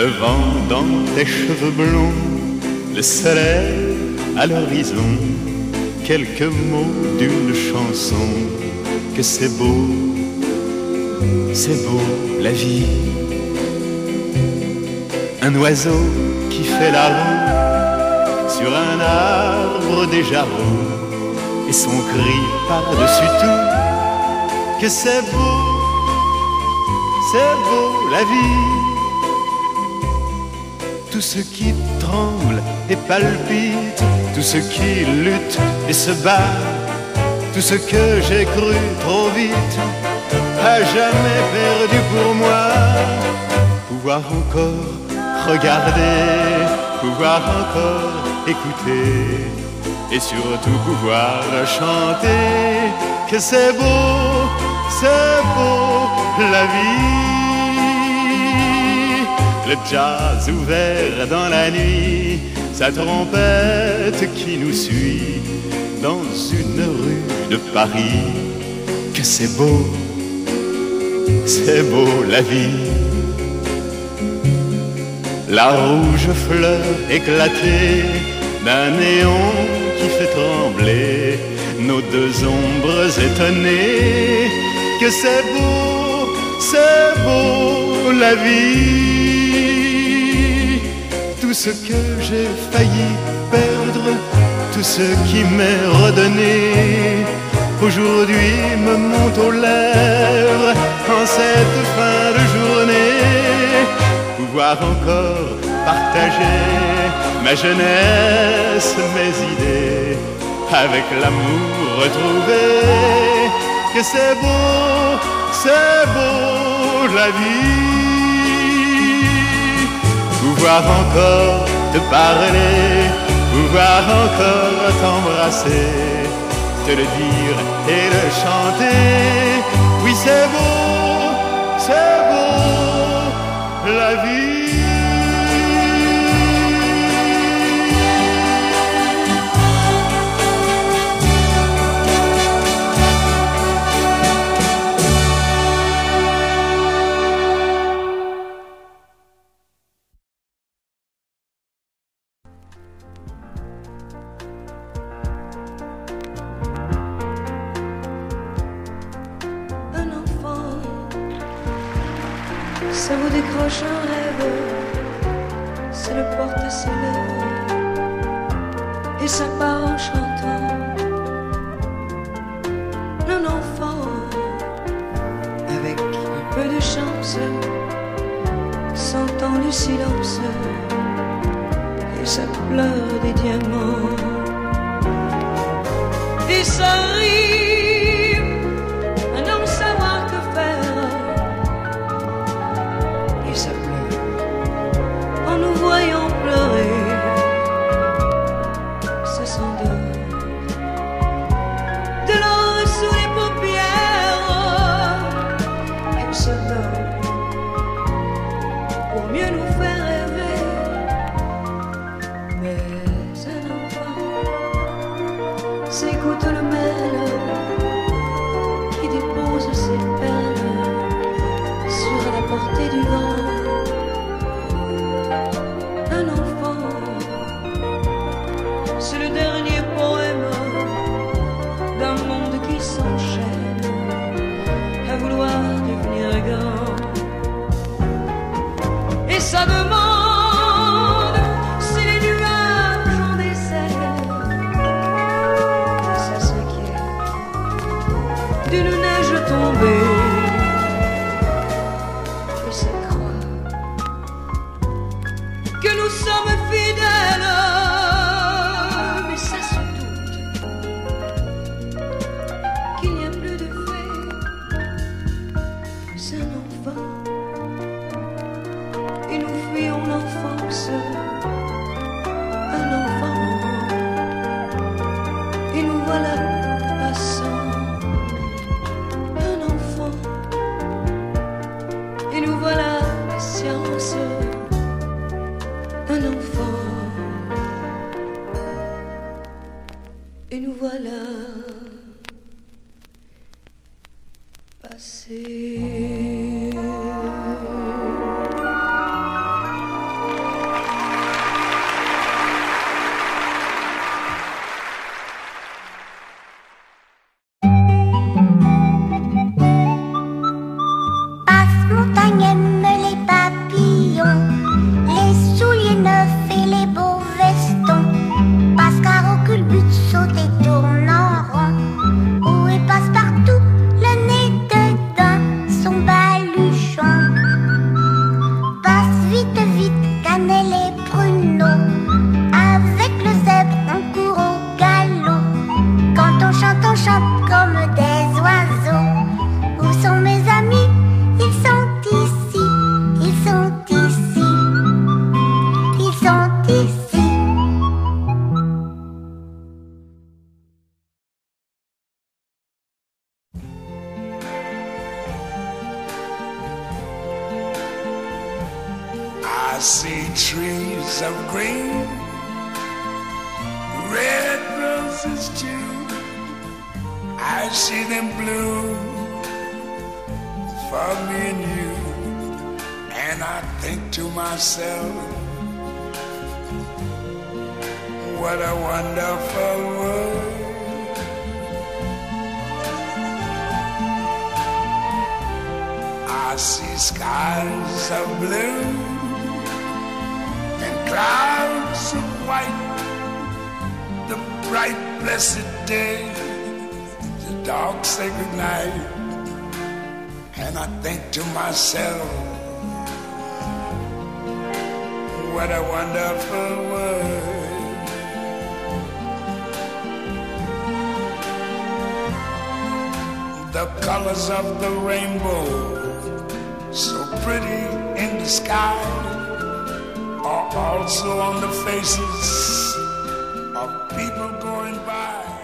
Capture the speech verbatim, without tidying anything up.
Le vent dans tes cheveux blonds, le soleil à l'horizon, quelques mots d'une chanson, que c'est beau, c'est beau la vie. Un oiseau qui fait la roue sur un arbre déjà roux, et son cri par-dessus tout, que c'est beau, c'est beau la vie. Tout ce qui tremble et palpite, tout ce qui lutte et se bat, tout ce que j'ai cru trop vite, à jamais perdu pour moi. Pouvoir encore regarder, pouvoir encore écouter, et surtout pouvoir chanter, que c'est beau, c'est beau la vie. Le jazz ouvert dans la nuit, sa trompette qui nous suit dans une rue de Paris, que c'est beau, c'est beau la vie. La rouge fleur éclatée d'un néon qui fait trembler nos deux ombres étonnées, que c'est beau, c'est beau la vie. Tout ce que j'ai failli perdre, tout ce qui m'est redonné, aujourd'hui me monte aux lèvres en cette fin de journée. Pouvoir encore partager ma jeunesse, mes idées, avec l'amour retrouvé, que c'est beau, c'est beau la vie. Pouvoir encore te parler, pouvoir encore t'embrasser, te le dire et le chanter, oui c'est beau, c'est beau la vie. Ça vous décroche un rêve, ça le porte à ses lèvres et ça part en chantant. Un enfant avec un peu de chance s'entend le silence et ça pleure des diamants et ça rit à non savoir que faire. Et ça pleure en nous voyant pleurer, ça s'endort de l'or sous les paupières, elle se dort pour mieux nous faire rêver. Mais un enfant s'écoute le mail qui dépose ses perles sur la portée du vent. Un enfant, c'est le dernier poème d'un monde qui s'enchaîne à vouloir devenir grand. Et ça demande si les nuages ont des ailes, ça s'inquiète d'une neige tombée. Nous sommes fidèles, mais ça se doute qu'il n'y a plus de fées. C'est un enfant et nous fuyons l'enfance. Un enfant et nous voilà passants. Un enfant et nous voilà la science. Un enfant et nous voilà passés. trees of green, red roses too. I see them bloom for me and you, and I think to myself, what a wonderful world. I see skies of blue and clouds of white, the bright blessed day, the dark sacred night, and I think to myself, what a wonderful world. The colors of the rainbow, so pretty in the sky, are also on the faces of people going by.